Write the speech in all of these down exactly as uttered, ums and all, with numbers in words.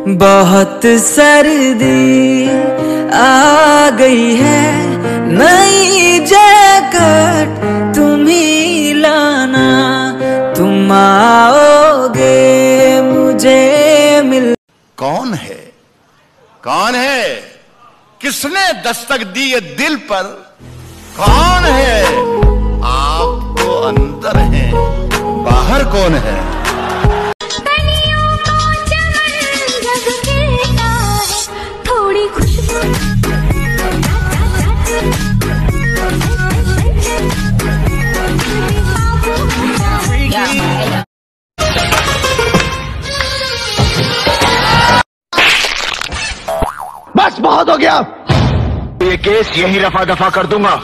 बहुत सर्दी आ गई है, नई जैकेट तुम ही लाना, तुम आओगे मुझे मिल। कौन है, कौन है, किसने दस्तक दी ये दिल पर? कौन है? आप तो अंदर हैं, बाहर कौन है? थोड़ी खुशबू बस बहुत हो गया, ये केस यही रफा दफा कर दूंगा।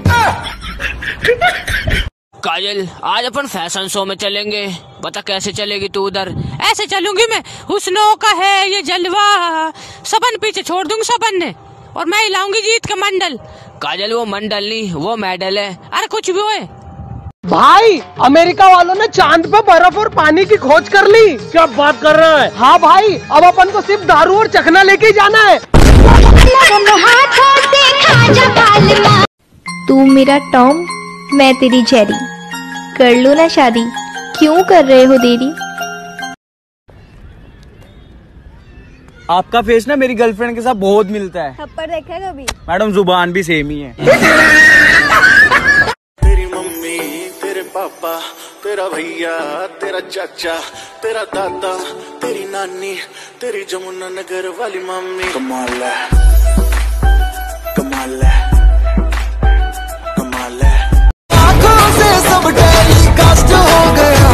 काजल, आज अपन फैशन शो में चलेंगे। बता कैसे चलेगी तू उधर? ऐसे चलूंगी मैं, हुस्नों का है ये जलवा, सबन पीछे छोड़ दूंगी सबन ने, और मैं हिलाऊंगी जीत का मंडल। काजल वो मंडल नहीं, वो मेडल है। अरे कुछ भी होए भाई, अमेरिका वालों ने चांद पे बर्फ और पानी की खोज कर ली। क्या बात कर रहा है? हाँ भाई, अब अपन को सिर्फ दारू और चखना लेके जाना है। तू मेरा टॉम, मैं तेरी जेरी, कर लो ना शादी, क्यों कर रहे हो देरी? आपका फेस ना मेरी गर्लफ्रेंड के साथ बहुत मिलता है। थप्पड़ देखा है कभी? मैडम जुबान भी सेम ही है। तेरी मम्मी, तेरे पापा, तेरा भैया, तेरा चाचा, तेरा दादा, तेरी नानी, तेरी जमुना नगर वाली मम्मी। कमाल है, कमाल है, कमाल है। आंखों से सब टेलीकास्ट हो गया,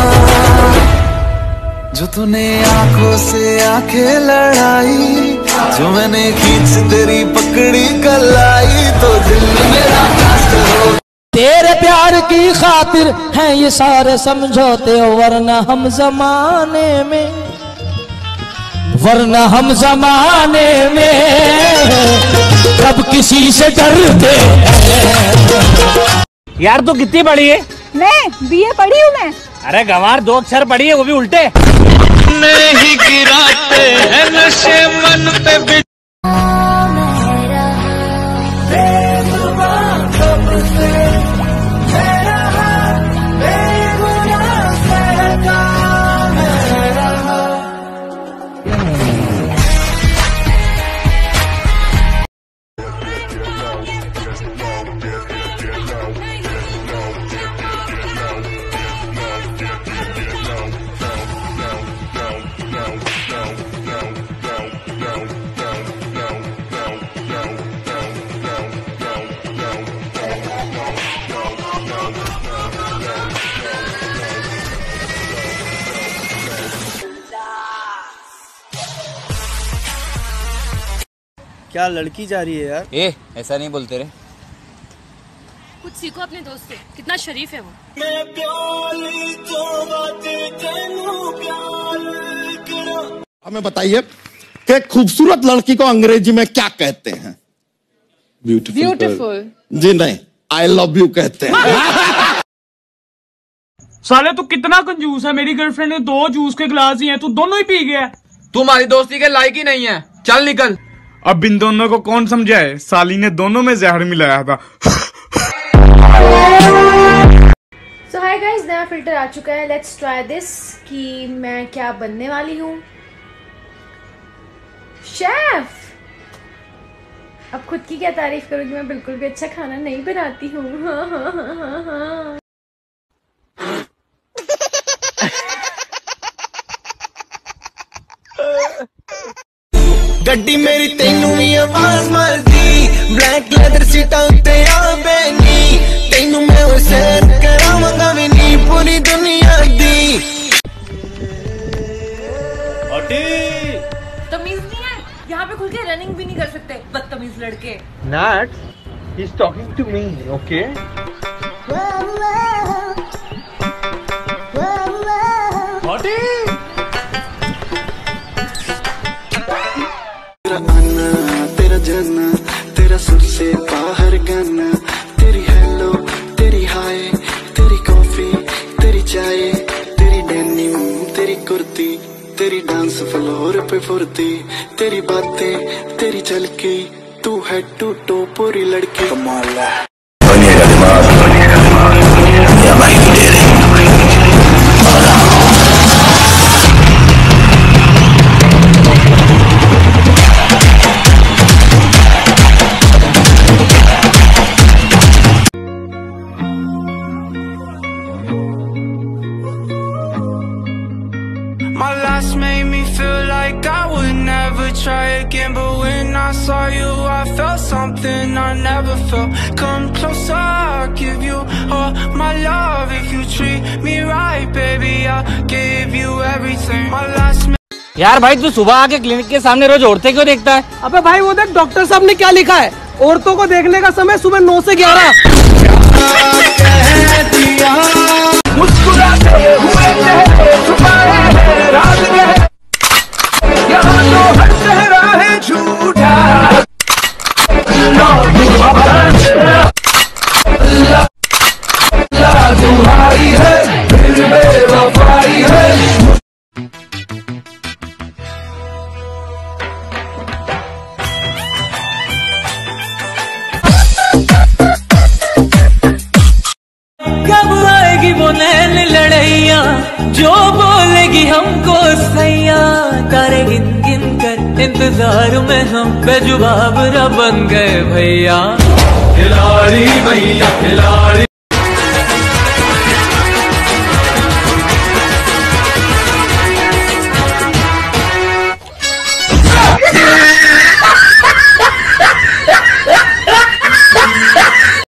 जो तूने आंखों से आंखें लड़ाई, जो मैंने खींच तेरी पकड़ी कलाई, तो दिल मेरा कास्ट हो। तेरे प्यार की खातिर हैं ये सारे समझौते, वरना हम जमाने में, वरना हम जमाने में कब किसी से डरते। यार तू कितनी पढ़ी है? मैं बीए पढ़ी हूँ मैं। अरे गंवार, दो अक्षर पढ़ी है, वो भी उल्टे। नहीं गिराते हैं नशे मन पे। क्या लड़की जा रही है यार? ए, ऐसा नहीं बोलते रे। कुछ सीखो अपने दोस्त से, कितना शरीफ है वो। हमें बताइए कि खूबसूरत लड़की को अंग्रेजी में क्या कहते हैं? ब्यूटीफुल। ब्यूटीफुल जी नहीं, आई लव यू कहते हैं। साले तू कितना कंजूस है, मेरी गर्लफ्रेंड ने दो जूस के गिलास ही हैं, तू दोनों ही पी गया। तू हमारी दोस्ती के लायक ही नहीं है, चल निकल। अब इन दोनों को कौन समझाए, साली ने दोनों में जहर मिलाया था। सो हाय गाइस, नया फिल्टर आ चुका है, लेट्स ट्राई दिस कि मैं क्या बनने वाली हूँ। शेफ। अब खुद की क्या तारीफ करूँगी, मैं बिल्कुल भी अच्छा खाना नहीं बनाती हूँ। हाँ हाँ हाँ हाँ हाँ। गड्डी मेरी तेनू भी आवाज मारदी, ब्लैक लेदर सीटा उत्ते आ बैनी, तेनू मैं और सैर करावांगा भी नहीं पूरी दुनिया दी। तमीज नहीं है, यहाँ पे खुल के रनिंग भी नहीं कर सकते, बदतमीज लड़के। Nat, he's talking to me, okay? Hottie! तेरा आना, तेरा जाना, तेरा सुर से बाहर गाना, तेरी हेलो, तेरी हाय, तेरी कॉफी, तेरी चाय, तेरी डेनिम, तेरी कुर्ती, तेरी डांस फ्लोर पे फुर्ती, तेरी बातें तेरी झलकी, तू है टू टो पूरी लड़की कमाल है। बनिएगा दिमाग, बनिएगा दिमाग, या भाई तेरे My last made me feel like I would never try again, but when I saw you I felt something I never felt. Come closer, I'll give you all my love. If you treat me right, baby, I'll give you everything. My last यार भाई तू सुबह आके clinic के सामने रोज औरतें क्यों देखता है? अबे भाई वो देख डॉक्टर साहब ने क्या लिखा है, औरतों को देखने का समय सुबह नौ से ग्यारह। मुस्कुराते हुए चेहरे छुपाए हैं राज के, यहाँ तो हर चेहरा है झूठा। अल्लाह तुम्हारी है फिर बेवफाई है। कब आएगी वो नैन लड़ैया जो बोलेगी हमको सैया, तारे गिन गिन कर इंतजार में हम बेजुबाब बन गए भैया। खिलाड़ी भैया खिलाड़ी।